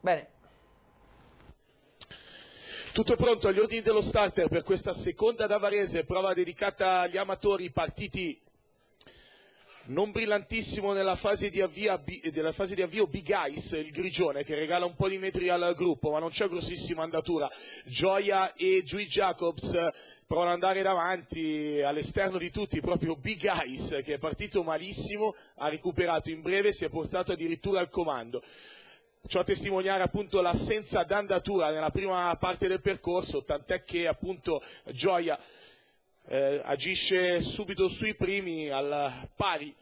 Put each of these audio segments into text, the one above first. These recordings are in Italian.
Bene. Tutto pronto agli ordini dello starter per questa seconda da Varese, prova dedicata agli amatori, partiti non brillantissimo nella fase di avvio Big Ice, il grigione, che regala un po' di metri al gruppo, ma non c'è grossissima andatura. Gioia e Joey Jacobs provano ad andare davanti, all'esterno di tutti proprio Big Ice, che è partito malissimo, ha recuperato in breve, si è portato addirittura al comando. Ciò a testimoniare appunto l'assenza d'andatura nella prima parte del percorso, tant'è che appunto Gioia agisce subito sui primi al pari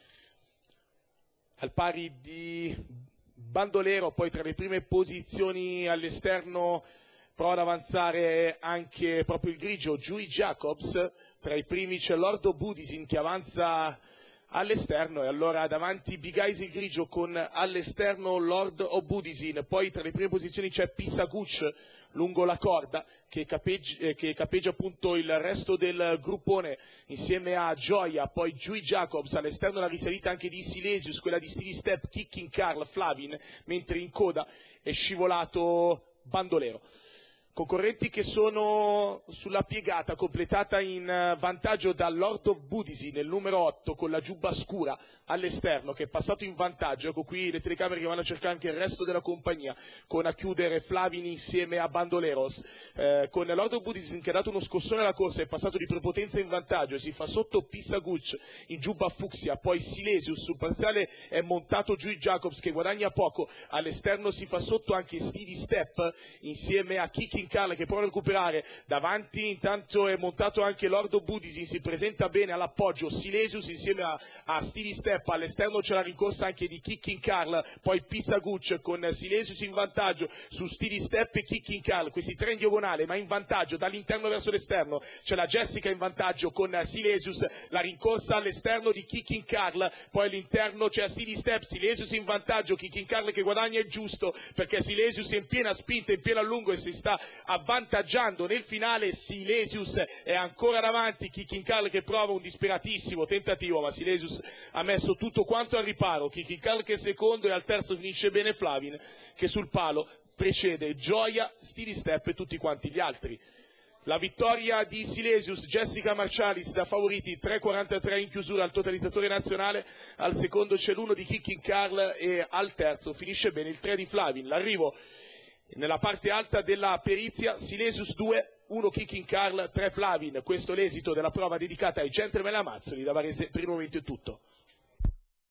di Bandolero, poi tra le prime posizioni all'esterno prova ad avanzare anche proprio il grigio Joey Jacobs, tra i primi c'è Lordo Budisin che avanza all'esterno, e allora davanti Big Eyes il grigio con all'esterno Lord Obudisin, poi tra le prime posizioni c'è Pissaguch lungo la corda che capeggia appunto il resto del gruppone insieme a Gioia, poi Joey Jacobs, all'esterno la risalita anche di Silesius, quella di Steely Step, Kicking Carl, Flavin, mentre in coda è scivolato Bandolero. Concorrenti che sono sulla piegata, completata in vantaggio da Lord of Budisin, nel numero 8, con la giubba scura all'esterno, che è passato in vantaggio. Ecco qui le telecamere che vanno a cercare anche il resto della compagnia, con a chiudere Flavin insieme a Bandoleros. Con Lord of Budisin che ha dato uno scossone alla corsa, è passato di prepotenza in vantaggio, si fa sotto Pissaguch in giubba fucsia, poi Silesius, sul parziale è montato Joey Jacobs che guadagna poco, all'esterno si fa sotto anche Steely Step insieme a Kicking Carl che prova a recuperare, davanti intanto è montato anche Lordo Budisin, si presenta bene all'appoggio Silesius insieme a Steely Step, all'esterno c'è la rincorsa anche di Kicking Carl, poi Pissaguch con Silesius in vantaggio su Steely Step e Kicking Carl, questi tre in diagonale ma in vantaggio dall'interno verso l'esterno, c'è la Jessica in vantaggio con Silesius, la rincorsa all'esterno di Kicking Carl, poi all'interno c'è Steely Step, Silesius in vantaggio, Kicking Carl che guadagna il giusto perché Silesius è in piena spinta, in pieno allungo e si sta avvantaggiando nel finale. Silesius è ancora davanti, Kicking Carl che prova un disperatissimo tentativo ma Silesius ha messo tutto quanto al riparo, Kicking Carl che è secondo e al terzo finisce bene Flavin che sul palo precede Gioia, Steely Step e tutti quanti gli altri. La vittoria di Silesius, Jessica Marcialis da favoriti, 3.43 in chiusura al totalizzatore nazionale, al secondo c'è l'1 di Kicking Carl e al terzo finisce bene il 3 di Flavin. L'arrivo nella parte alta della perizia, Silesius 2, 1 Kicking Carl, 3 Flavin. Questo è l'esito della prova dedicata ai gentleman Amazzoli. Da Varese per il momento è tutto.